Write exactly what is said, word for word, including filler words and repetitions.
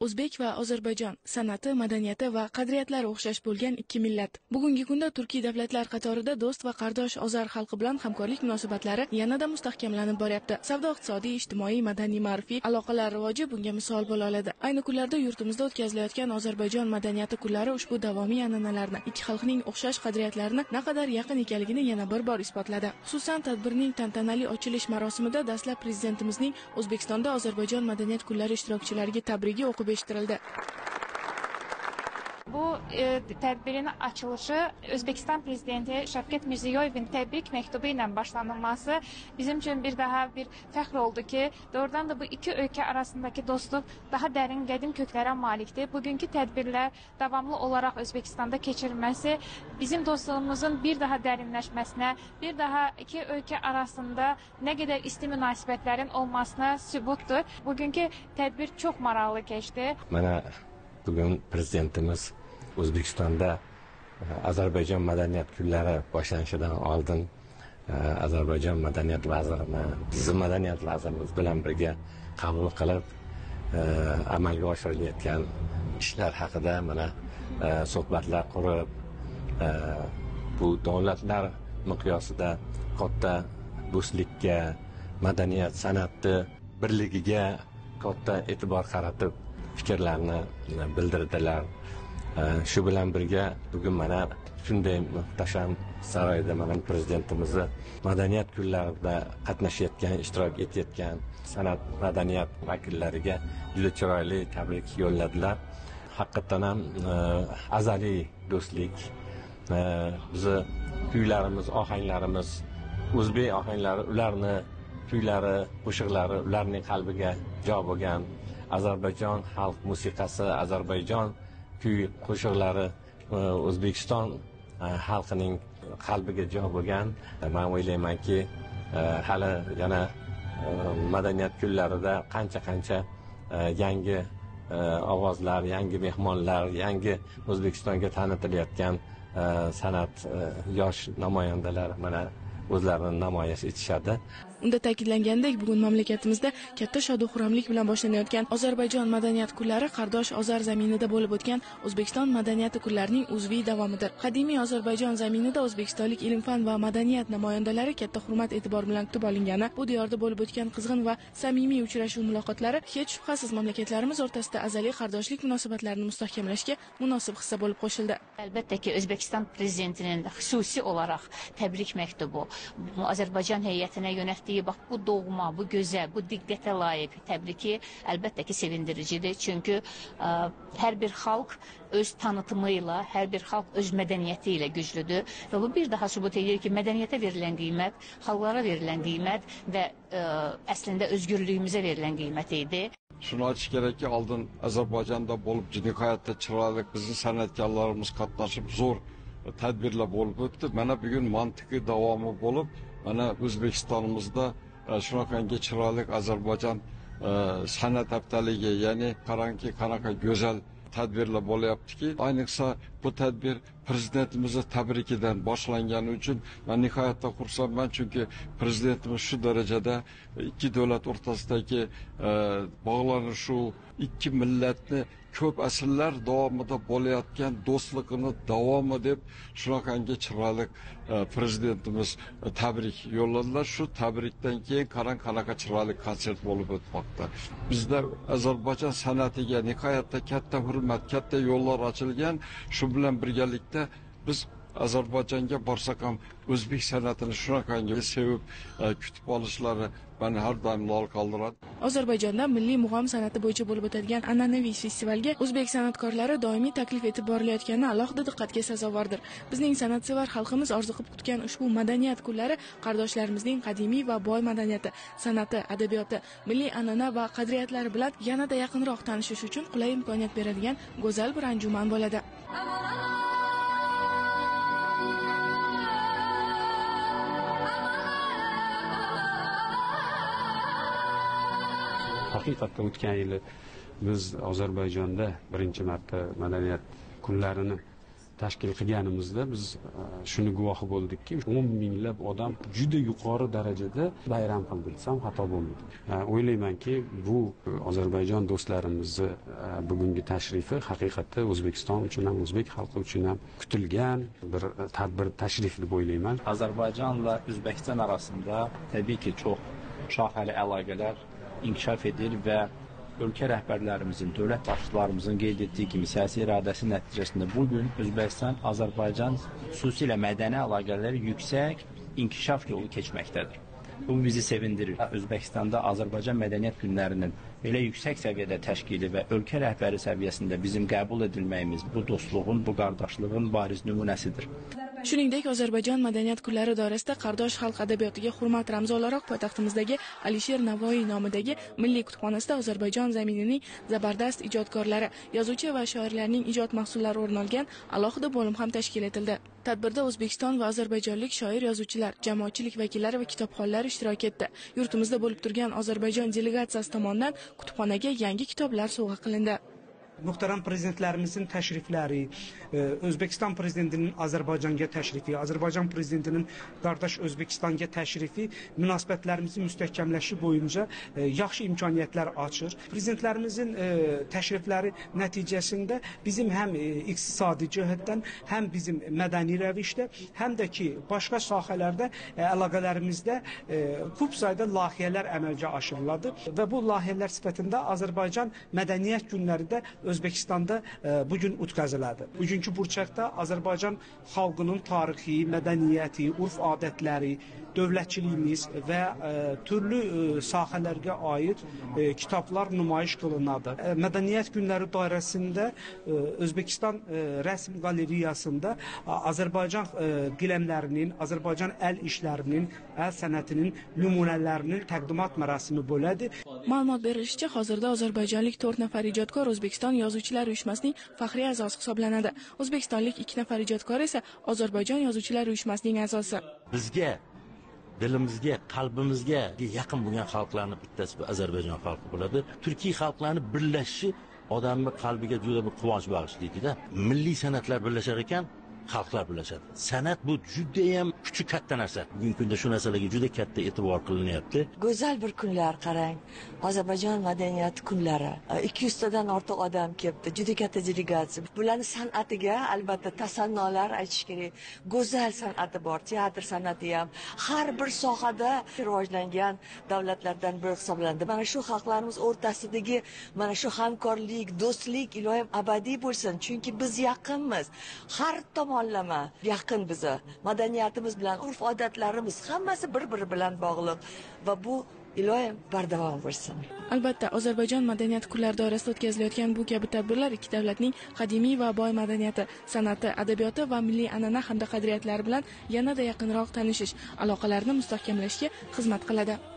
O'zbek va Ozarbayjon san'ati, madaniyati va qadriyatlari o'xshash bo'lgan ikki millat. Bugungi kunda turkiy davlatlar qatorida do'st va qardosh ozar xalqi bilan hamkorlik munosabatlari yanada mustahkamlanib boryapti. Savdo-iqtisodiy, ijtimoiy, madaniy, ma'rifiy aloqalar rivoji bunga misol bo'la oladi. Ayni kunlarda yurtimizda o'tkazilayotgan Ozarbayjon madaniyati kunlari ushbu davomiy an'analarni, ikki xalqning o'xshash qadriyatlarini naqadar yaqin ekanligini yana bir bor isbotladi. Xususan, tadbirning tantanali ochilish marosimida dastlab prezidentimizning O'zbekistonda Ozarbayjon madaniyat kunlari ishtirokchilariga tabrigi o'qib eshittirildi. Bu e, tədbirin açılışı Özbekistan Prezidenti Şavkat Mirziyoyev'in təbrik məktubu ilə başlanılması bizim üçün bir daha bir fəxr oldu ki, doğrudan da bu iki ölkə arasındakı dostluq daha dərin qədim köklərə malikdir. Bugünkü tədbirlər davamlı olaraq Özbekistanda keçirilməsi bizim dostluğumuzun bir daha dərinləşməsinə, bir daha iki ölkə arasında nə qədər isti münasibətlərin olmasına sübutdur. Bugünkü tədbir çox maraqlı keçdi. Mənə bugün prezidentimiz O'zbekistonda Ozarbayjon madaniyat kunlari boshlanishidan oldin Ozarbayjon madaniyat vazirini, bizni madaniyat vazirimiz bilan birga qabul qilib amalga oshirilayotgan ishlar haqida mana suhbatlar qurib, bu davlatlar miqyosida katta do'stlikka, madaniyat, san'atni birligiga katta e'tibor qaratib fikrlarni bildirdilar. Shu bilan birga bugun mana shunday muhtasham saroyda mana prezidentimizni madaniyat kunlarida qatnashayotgan, ishtirok etayotgan san'at, madaniyat vakillariga juda chiroyli tabrik yo'lladilar. Haqiqatan ham azaliy do'stlik, bizni kuylarimiz, ohanglarimiz, o'zbek ohanglari, ularni kuylari, qo'shiqlari ularning qalbiga jo bo'lgan. Ozarbayjon xalq musiqasi, Ozarbayjon kuy qo'shiqlari O'zbekiston xalqining qalbiga jo bo'lgan. Men o'ylaymanki, hali yana madaniyat kunlarida qancha-qancha yangi ovozlar, yangi mehmonlar, yangi O'zbekistonga tanitilayotgan san'at yosh namoyandalar mana o'zlarini namoyish etishadi. Unda ta'kidlangandek, bugun mamlakatimizda katta shod-xurramlik bilan boshlanayotgan Ozarbayjon madaniyat kunlari qardosh Ozar zaminida bo'lib o'tgan O'zbekiston madaniyati kunlarining uzviy davomidir. Qadimiy Ozarbayjon zaminida o'zbekistonlik ilm-fan va madaniyat namoyandalari katta hurmat e'tibor bilan kutib olingani, bu diyorda bo'lib o'tgan qizg'in va samimiy uchrashuv muloqotlari hech shubhasiz mamlakatlarimiz o'rtasida azaliy qardoshlik munosabatlarini mustahkamlashga munosib hissa bo'lib qo'shildi. Albatta ki O'zbekiston prezidentining xususiy olarak təbrik məktubu Azərbaycan heyətinə yönəltdiyi bax bu doğma, bu gözəl, bu diqqətə layiq təbriki əlbəttə ki sevindiricidir. Çünki ə, hər bir xalq öz tanıtımıyla, hər bir xalq öz mədəniyyəti ilə güclüdür və bu bir daha sübut edir ki, mədəniyyətə verilən qiymət, xalqlara verilən qiymət və ə, əslində özgürlüyümüzə verilən qiymət idi. Şunu açık gerek ki, aldın Azerbaycan'da bolup ciddi hayatta çıralık bizim sanatkarlarımız katlaşıp zor tedbirle bolup öttü. Bana bugün mantıklı devamı bolup, bana Özbekistanımızda şunaqangi çıralık Azerbaycan sanat haftaligi, yani karanki kanaka güzel tedbirle bo'layapti ki, ayniqsa bu tedbir prezidentimizi tabrikidan boshlanganı için ben nihoyatda xursandman, çünkü prezidentimiz şu derecede iki devlet ortasındaki e, bağlanışı, şu iki milletni ko'p asrlar davomida bo'layotgan do'stligini davom edib shunaqangi chiroyli prezidentimiz tabrik yo'lladilar. Shu tabrikdan keyin qarang qanaqa chiroyli konsert bo'lib o'tmoqda. Bizda Ozarbayjon san'atiga nihoyatda katta hurmat, katta yo'llar ochilgan. Shu bilan birgalikda biz Ozarbayjonga borsak ham o'zbek san'atini shunaqangi sevib kutib olishlari beni har doim lol qoldiradi. Ozarbayjonda milliy mug'om san'ati bo'yicha bo'lib o'tadigan an'anaviy festivalga o'zbek san'atkorlari doimiy taklif etib borilayotgani alohida diqqatga sazovordir. Bizning san'atsevar xalqimiz orziqib kutgan ushbu madaniyat kunlari qardoshlarimizning qadimiy va boy madaniyati, san'ati, adabiyoti, milliy an'ana va qadriyatlari bilan yanada yaqinroq tanishish uchun qulay imkoniyat beradigan go'zal bir anjuman bo'ladi. Haqiqatda o'tgan yili biz Ozarbayjonda birinchi marta madaniyat kunlarini tashkil qilganimizda biz shuni guvohi bo'ldikki, o'n minglab odam juda yuqori darajada bayram qildi desam xato bo'lmaydi. O'ylaymanki, bu Ozarbayjon do'stlarimizni bugungi tashrifi haqiqatda O'zbekiston uchun ham, o'zbek xalqi uchun ham kutilgan bir tadbir, tashrif deb o'ylayman. Azərbaycan və Özbəkistan arasında təbii ki, çox şaxəli əlaqələr inkişaf edir və ölkə rəhbərlərimizin, dövlət başçılarımızın qeyd etdiyi kimi siyasi iradəsi nəticəsində bugün Özbəkistan, Azərbaycan xüsusilə mədəni əlaqələri yüksək inkişaf yolu keçməkdədir. Bu bizi sevindirir. Özbəkistanda Azərbaycan mədəniyyət günlərinin belə yüksək səviyyədə təşkili və ölkə rəhbəri səviyyəsində bizim qəbul edilməyimiz bu dostluğun, bu qardaşlığın bariz nümunəsidir. Shuningdek, Ozarbayjon madaniyat kunlari doirasida qardosh xalq adabiyotiga hurmat ramzi o'laroq poytaxtimizdagi Alisher Navoiy nomidagi Milliy kutubxonasida Ozarbayjon zaminining zabardast ijodkorlari, yozuvchi va shoirlarning ijod mahsullari o'rin olgan alohida bo'lim ham tashkil etildi. Tadbirda O'zbekiston va ozarbayjonlik shoir, yozuvchilar, jamoatchilik vakillari va kitobxonlar ishtirok etdi. Yurtimizda bo'lib turgan Ozarbayjon delegatsiyasi tomonidan kutubxonaga yangi kitoblar sovg'a qilindi. Muhtaram prezidentlerimizin təşrifləri, Özbekistan prezidentinin Azərbaycana təşrifi, Azərbaycan prezidentinin qardaş Özbekistana təşrifi münasibətlərimizi müstəhkəmləşi boyunca yaxşı imkaniyyətlər açır. Prezidentlərimizin təşrifləri nəticəsində bizim həm iqtisadi cəhətdən, həm bizim mədəni rəvişdə, həm də ki başqa sahələrdə əlaqələrimizdə xüsusi sayda layihələr əməlgə aşırıladı və bu layihələr sifətində Azərbaycan mədəniyyət günləri də Özbekistanda e, bugün utqazıladı. Bugünkü burçaqda Azərbaycan xalqının tarixi, mədəniyyəti, urf adətləri, dövlətçiliyimiz və e, türlü e, sahələrə aid e, kitablar nümayiş qılınadı. E, mədəniyyət günləri dairəsində e, Özbekistan e, rəsm qalereyasında Azərbaycan e, qiləmlərinin, Azərbaycan əl işlərinin, əl sənətinin nümunələrinin təqdimat mərasimi belədir. Ma'lumot berilishicha, hozirda ozarbayjonlik to'rt nafar ijodkor O'zbekiston Yozuvchilar uyushmasining faxriy a'zosi hisoblanadi. O'zbekistonlik ikki nafar ijodkor esa Ozarbayjon Yozuvchilar uyushmasining a'zosi. Bizga, dilimizga, qalbimizga yaqin bo'lgan xalqlarning bittasi bu Ozarbayjon xalqi bo'ladi. Turkiy xalqlarning birlashishi odamning qalbiga juda bir quvonch bag'ishlaydi-da. Milliy san'atlar birlashar ekan, xalqlar birlashadi. San'at bu juda ham kuchi katta narsa. Bugungi kunda shu narsalarga juda katta e'tibor qilinyapti. Go'zal bir kunlar qarang. Ozarbayjon madaniyati kunlari. ikki yuz tadan ortiq odam kelibdi. Juda katta delegatsiya. Bularning san'atiga albatta tasannolar aytish kerak. Go'zal san'ati bor, teatr san'ati ham har bir sohada rivojlangan davlatlardan biri hisoblanadi. Mana shu xalqlarimiz o'rtasidagi mana shu hamkorlik, do'stlik iloyim abadiy bo'lsin. Chunki biz yaqinmiz. Har tomonlama yaqin bizni. Madaniyatimiz bilan, urf odatlarimiz hammasi bir-biri bilan bog'liq va bu iloyim bardavom bo'lsin. Albatta, Ozarbayjon madaniyat kunlari doirasida o'tkazilayotgan bu kabi tadbirlar ikki davlatning qadimiy va boy madaniyati, san'ati, adabiyoti va milliy an'ana hamda qadriyatlari bilan yanada yaqinroq tanishish, aloqalarni mustahkamlashga xizmat qiladi.